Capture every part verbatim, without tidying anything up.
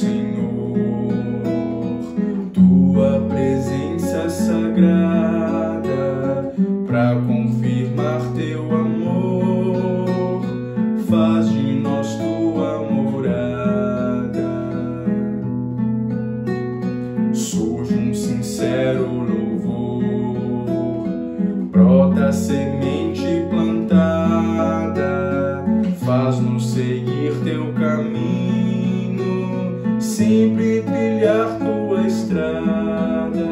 Senhor, tua presença sagrada, pra confirmar teu amor, faz de nós tua morada. Surge um sincero louvor, brota a semente plantada, faz-nos seguir teu caminho, sempre trilhar tua estrada.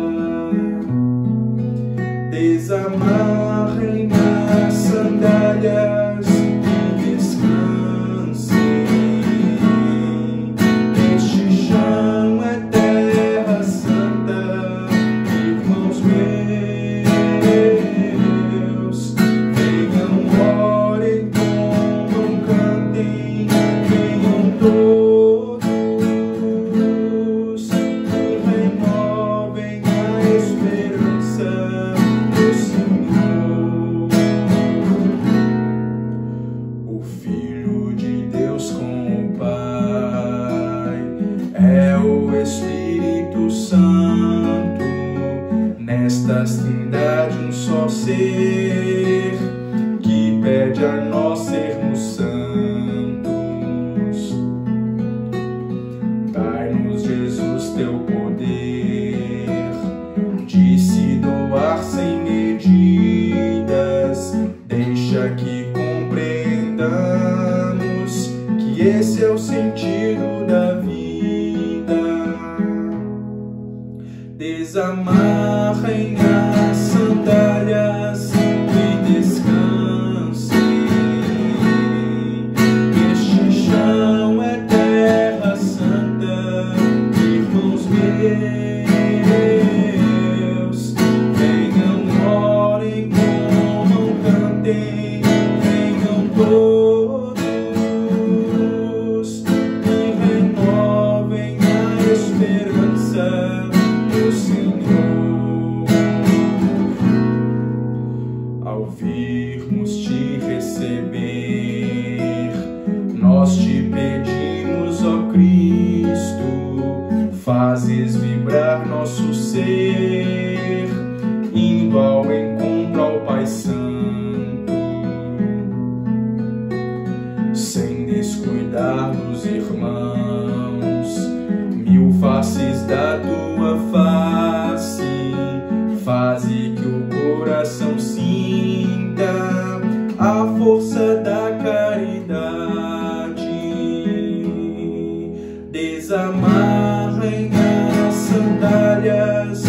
Desamarrem as sandálias e descansem. Este chão é terra santa, irmãos meus. Venham, orem, comam, cantem, venham todos e renovem a esperança do Senhor. O Filho de Deus com o Pai é o Espírito Santo, nestas trindade um só ser, que pede a nós sermos santos. Dai-nos, Jesus, teu poder de se doar sem medidas, deixa que compreendamos que esse é o sentido da vida. Desamarrem as sandálias e descansem. Este chão é terra santa, irmãos meus. Venham, orem, comam, cantem, venham todos e renovem a esperança do Senhor. Ao virmos te receber, nós te pedimos, ó Cristo, fazes vibrar nosso ser, indo ao encontro ao Pai Santo, sem descuidar dos irmãos, mil faces da tua face, faze que o coração sinta a força da caridade. Desamarrem as sandálias